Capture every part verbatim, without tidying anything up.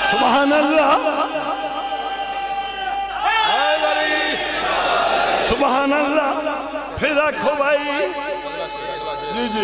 सुभान अल्लाह सुभान अल्लाह। फिर रखो भाई जी जी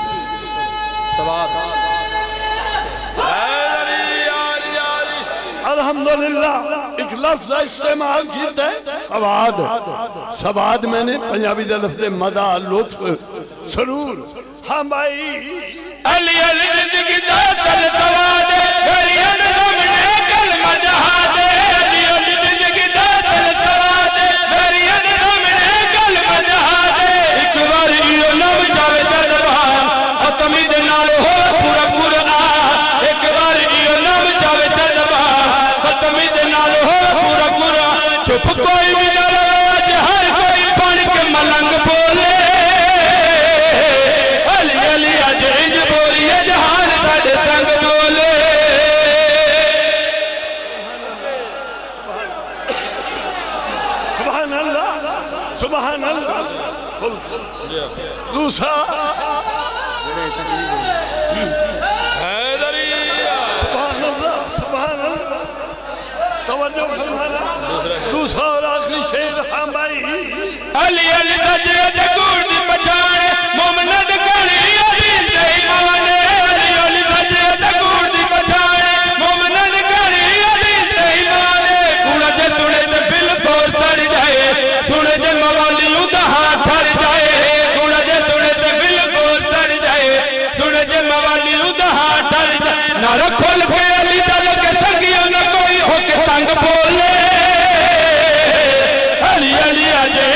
अल्हम्दुलिल्लाह। एक लफ्ज़ इस्तेमाल किया सवाद। सवाद मैंने पंजाबी का लफ्ज़ मजा लुत्फ सरूर। हाँ भाई अली अली जिंदगी दा तल सवाद गरियन सामने कल मजहाद। अली अली जिंदगी दा तल सवाद गरियन सामने कल मजहाद। एक बार इयो नव जावे जदबान खत्मी दे नाल हो पूरा कुरान। एक बार इयो नव जावे जदबान खत्मी दे नाल हो पूरा कुरान। चुप कोई भी ना रहे आज हर कोई बन के मलंग बोले। अली अली अज इंज बोलिए जहान साडे संग बोले। सुभान अल्लाह सुभान अल्लाह। दूसरा सुभान अल्लाह सुभान अल्लाह। तवज्जो फरमाना। दूसरा और आखिरी शेर। हाँ भाई अली अली तजरे ते गुड़ दी पहचान मोमना दे कणी अजीज दे ईमान। अली अली तजरे ते गुड़ दी पहचान मोमना दे कणी अजीज दे ईमान। कूड़ा जे सुने ते फिल फोर सड़ जाए सुने जे मवाली उदा हाथ ठर जाए। कूड़ा जे सुने ते फिल फोर सड़ जाए सुने जे मवाली उदा हाथ ठर जाए। ना रखो लगे अली दल के संगियों न कोई हो के तंग बोले। अली अली अजय